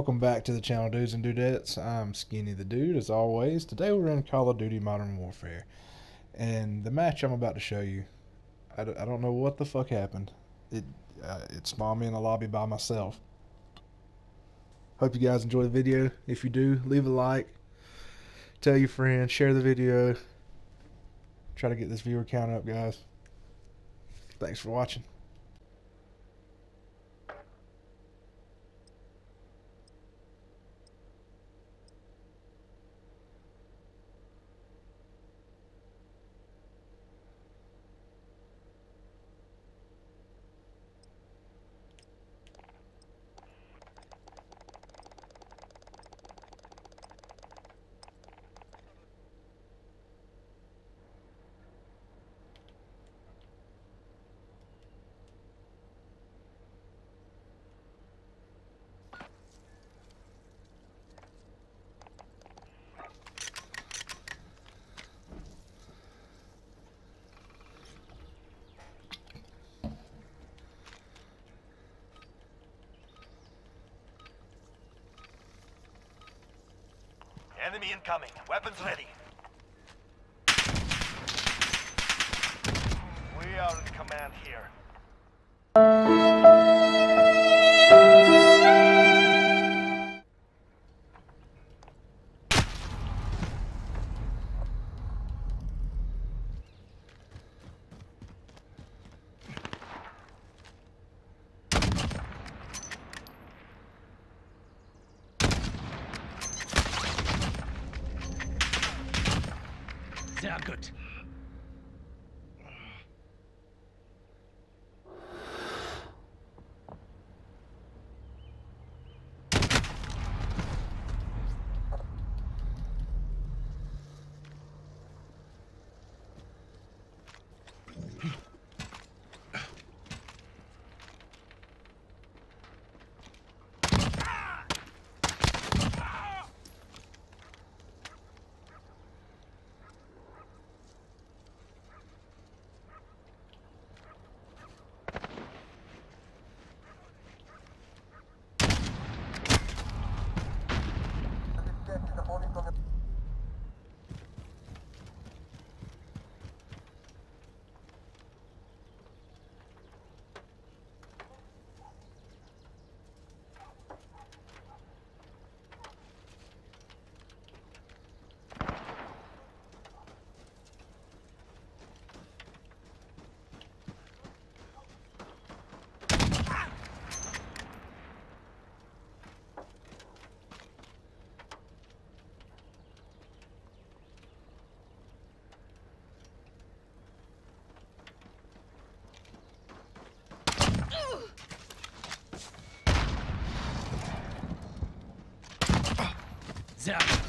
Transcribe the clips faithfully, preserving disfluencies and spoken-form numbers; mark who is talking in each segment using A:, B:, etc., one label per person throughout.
A: Welcome back to the channel, dudes and dudettes. I'm Skinny the Dude, as always. Today we're in Call of Duty Modern Warfare. And the match I'm about to show you, I, d I don't know what the fuck happened. It, uh, it spawned me in the lobby by myself. Hope you guys enjoy the video. If you do, leave a like. Tell your friends, share the video. Try to get this viewer count up, guys. Thanks for watching.
B: Enemy incoming. Weapons ready. We are in command here.
C: Sehr gut. Sehr gut.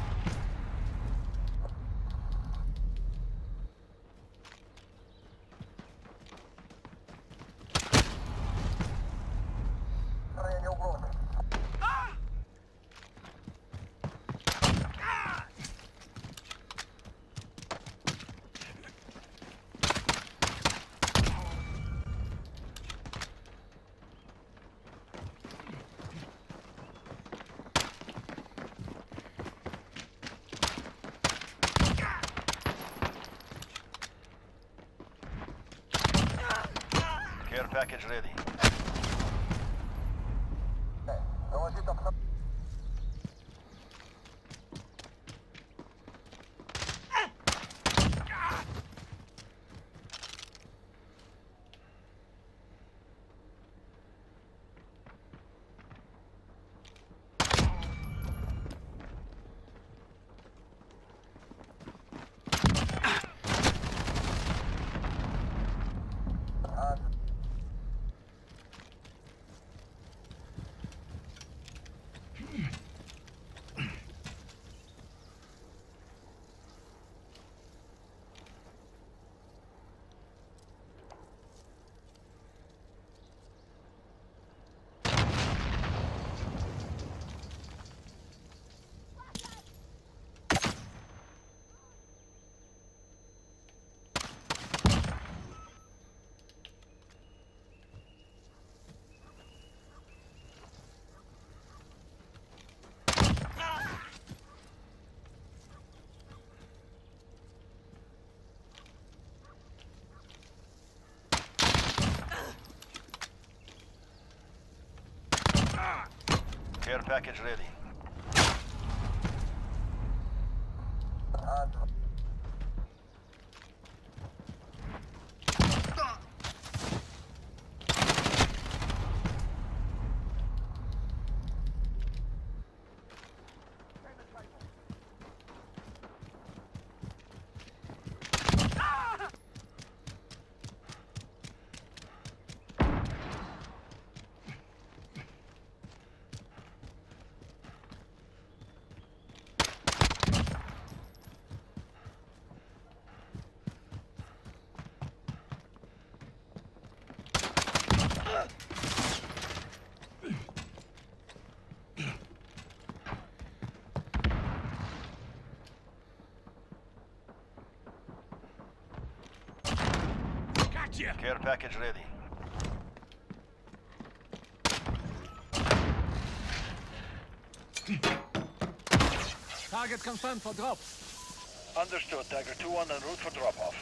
B: Care package ready. Care package ready.
C: Gotcha!
B: Care package ready.
C: Target confirmed for drop.
B: Understood. Tiger two on en route for drop-off.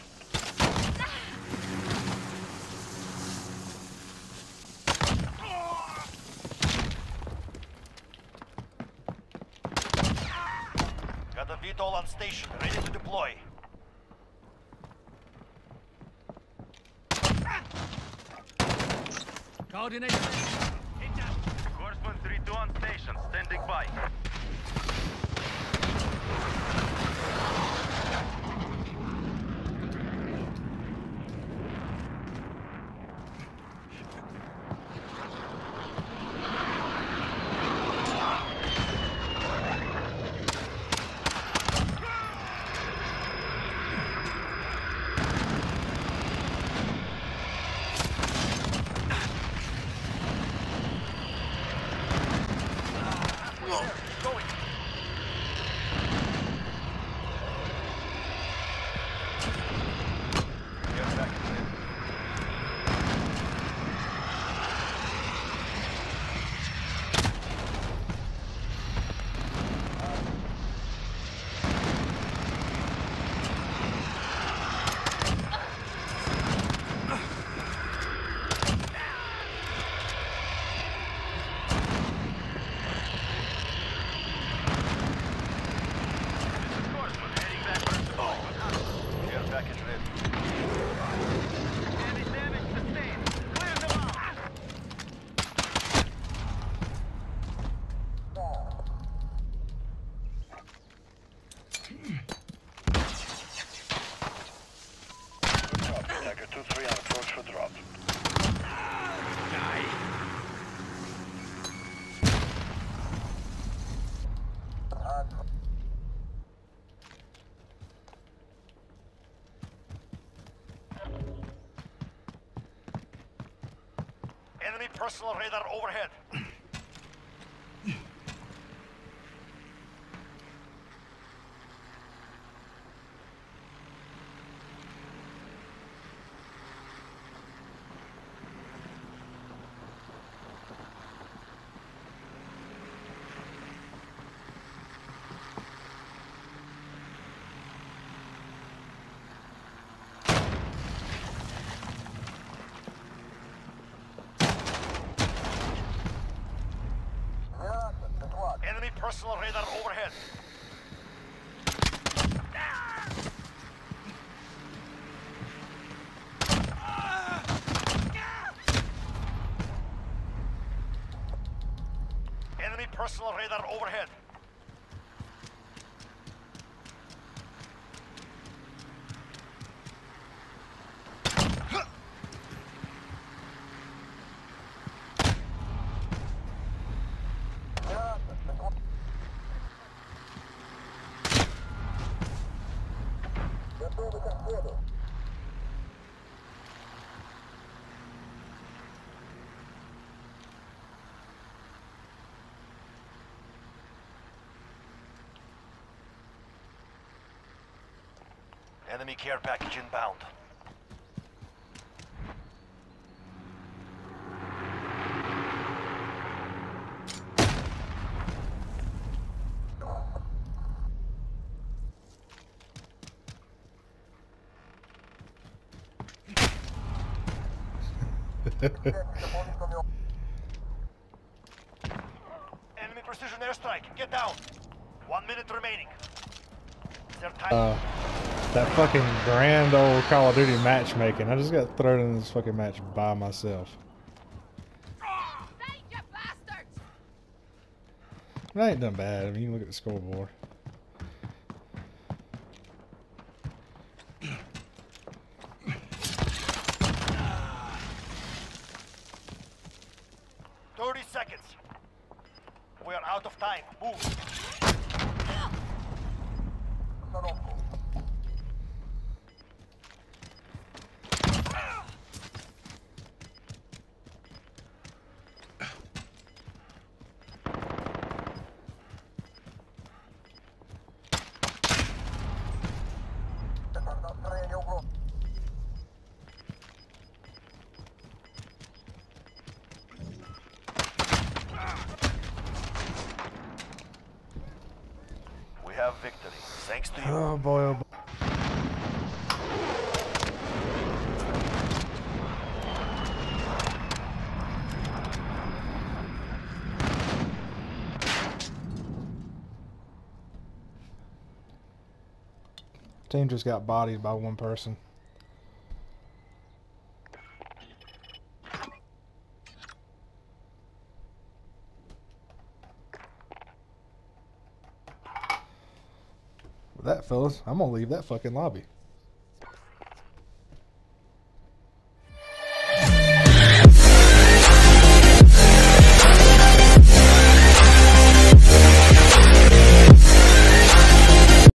B: Got the V TOL on station, ready to deploy.
C: Coordination.
B: Horseman three two on station, standing by. Going. Care package ready. Care package ready. Any damage sustained. Clear them out. Good copy. Tiger two three on approach for drop.
C: Die.
B: Enemy personal radar overhead. Enemy personal radar overhead. Enemy personal radar overhead. Enemy care package inbound. Enemy
D: airstrike. Get down. One minute remaining. Is there time?
A: Uh, that fucking grand old Call of Duty matchmaking. I just got thrown in this fucking match by myself.
E: Save you bastards!
A: I ain't done bad. I mean, you can look at the scoreboard.
D: thirty seconds. We are out of time. Move. We have victory. Thanks to you.
A: Oh boy, oh boy. Team just got bodied by one person. With that, fellas, I'm gonna leave that fucking lobby.